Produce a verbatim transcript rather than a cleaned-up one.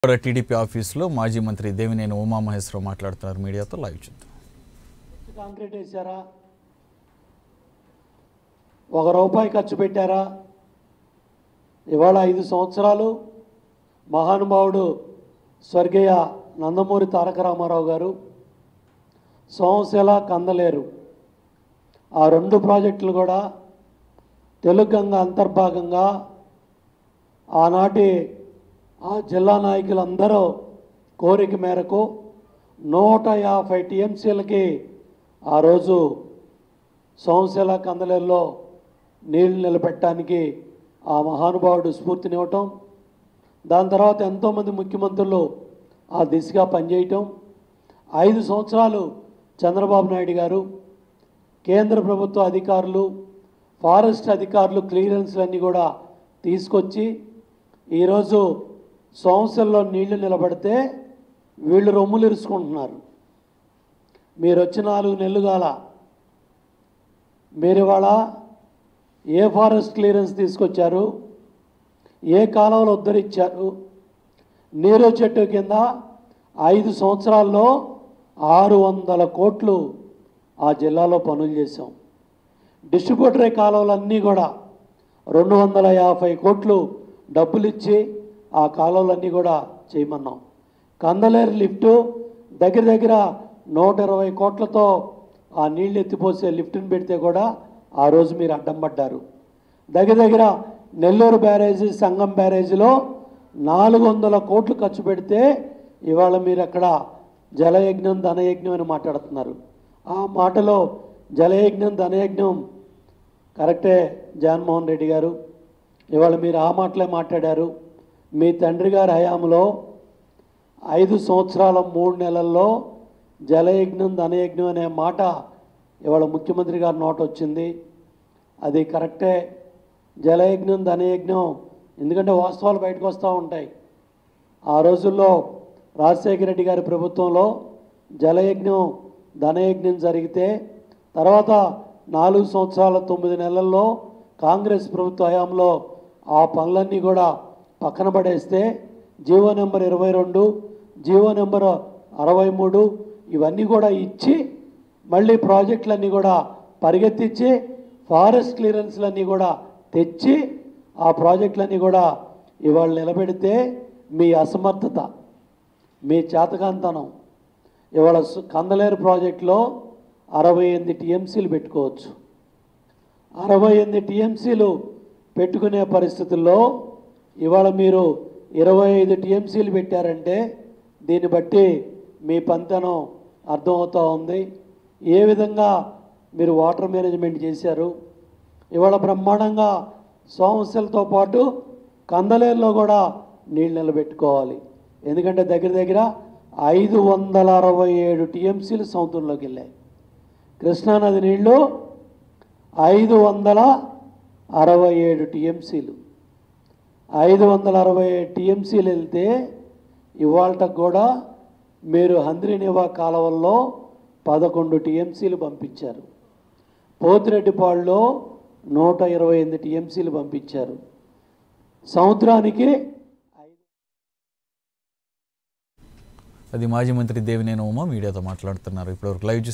TDP ఆఫీసులో మాజీ మంత్రి దేవినేని ఉమామహేశ్వరరావు మాట్లాడుతున్నారు. మీడియాతో లైవ్ చూద్దాం. కాంక్రీట్ వేశారా? ఒక రూపాయి ఖర్చు పెట్టారా? ఇవాళ ఐదు సంవత్సరాలు మహానుభావుడు స్వర్గీయ నందమూరి తారక రామారావు గారు సోమశిల కందలేరు ఆ రెండు ప్రాజెక్టులు కూడా తెలుగు గంగ అంతర్భాగంగా ఆనాటి ఆ జిల్లా నాయకులందరూ కోరిక మేరకు నూట యాభై టీఎంసీలకి ఆ రోజు సోమశిల కందలేరులో నీళ్లు నిలబెట్టడానికి ఆ మహానుభావుడు స్ఫూర్తినివ్వటం, దాని తర్వాత ఎంతోమంది ముఖ్యమంత్రులు ఆ దిశగా పనిచేయటం, ఐదు సంవత్సరాలు చంద్రబాబు నాయుడు గారు కేంద్ర ప్రభుత్వ అధికారులు ఫారెస్ట్ అధికారులు క్లియరెన్స్లన్నీ కూడా తీసుకొచ్చి ఈరోజు సోమశిలలో నీళ్లు నిలబడితే వీళ్ళు రొమ్ములు ఇరుచుకుంటున్నారు. మీరు వచ్చి నాలుగు నెలలు కాల మీరు ఇవాళ ఏ ఫారెస్ట్ క్లియరెన్స్ తీసుకొచ్చారు, ఏ కాలంలో ఉద్ధరించారు? నీరు చెట్టు కింద ఐదు సంవత్సరాల్లో ఆరు వందల కోట్లు ఆ జిల్లాలో పనులు చేసాం. డిస్ట్రిబ్యూటరీ కాలువలన్నీ కూడా రెండు వందల యాభై కోట్లు డబ్బులు ఇచ్చి ఆ కాలువలన్నీ కూడా చేయమన్నాం. కందలేరు లిఫ్టు దగ్గర దగ్గర నూట ఇరవై కోట్లతో ఆ నీళ్ళు ఎత్తిపోసే లిఫ్ట్ని పెడితే కూడా ఆ రోజు మీరు అడ్డం పడ్డారు. దగ్గర దగ్గర నెల్లూరు బ్యారేజీ సంగం బ్యారేజీలో నాలుగు వందల కోట్లు ఖర్చు పెడితే ఇవాళ మీరు అక్కడ జలయజ్ఞం ధనయజ్ఞం అని మాట్లాడుతున్నారు. ఆ మాటలో జలయజ్ఞం ధనయజ్ఞం కరెక్టే జగన్మోహన్ రెడ్డి గారు, ఇవాళ మీరు ఆ మాటలే మాట్లాడారు. మీ తండ్రి గారి హయాంలో ఐదు సంవత్సరాల మూడు నెలల్లో జలయజ్ఞం ధనయజ్ఞం అనే మాట ఇవాళ ముఖ్యమంత్రి గారి నోట వచ్చింది. అది కరెక్టే, జలయజ్ఞం ధనయజ్ఞం, ఎందుకంటే వాస్తవాలు బయటకు వస్తూ ఉంటాయి. ఆ రోజుల్లో రాజశేఖర రెడ్డి గారి ప్రభుత్వంలో జలయజ్ఞం ధనయజ్ఞం జరిగితే తర్వాత నాలుగు సంవత్సరాల తొమ్మిది నెలల్లో కాంగ్రెస్ ప్రభుత్వ హయాంలో ఆ పనులన్నీ కూడా పక్కన పడేస్తే జీవో నెంబర్ ఇరవై రెండు జీవో నెంబర్ అరవై మూడు ఇవన్నీ కూడా ఇచ్చి మళ్ళీ ప్రాజెక్టులన్నీ కూడా పరిగెత్తించి ఫారెస్ట్ క్లియరెన్స్లన్నీ కూడా తెచ్చి ఆ ప్రాజెక్టులన్నీ కూడా ఇవాళ నిలబెడితే మీ అసమర్థత, మీ చేతకాంతనం, ఇవాళ కందలేరు ప్రాజెక్టులో అరవై ఎనిమిది టీఎంసీలు పెట్టుకోవచ్చు. అరవై ఎనిమిది టీఎంసీలు పెట్టుకునే పరిస్థితుల్లో ఇవాళ మీరు ఇరవై ఐదు టీఎంసీలు పెట్టారంటే దీన్ని బట్టి మీ పంతనం అర్థమవుతూ ఉంది. ఏ విధంగా మీరు వాటర్ మేనేజ్మెంట్ చేశారు. ఇవాళ బ్రహ్మాండంగా సోమశిలతో పాటు కందలేరులో కూడా నీళ్ళు నిలబెట్టుకోవాలి. ఎందుకంటే దగ్గర దగ్గర ఐదు వందల అరవై ఏడు టీఎంసీలు సముద్రంలోకి వెళ్ళాయి. కృష్ణానది నీళ్ళు ఐదు వందల అరవై ఏడు టీఎంసీలు ఐదు వందల అరవై ఏడు టీఎంసీలు వెళ్తే ఇవాళకు కూడా మీరు హంద్రీనివా కాలువల్లో పదకొండు టీఎంసీలు పంపించారు. పోతిరెడ్డిపాడులో నూట ఇరవై ఎనిమిది టీఎంసీలు పంపించారు. సముద్రానికి అది మాజీ మంత్రి దేవినేని ఉమా మీడియాతో మాట్లాడుతున్నారు. ఇప్పటివరకు లైవ్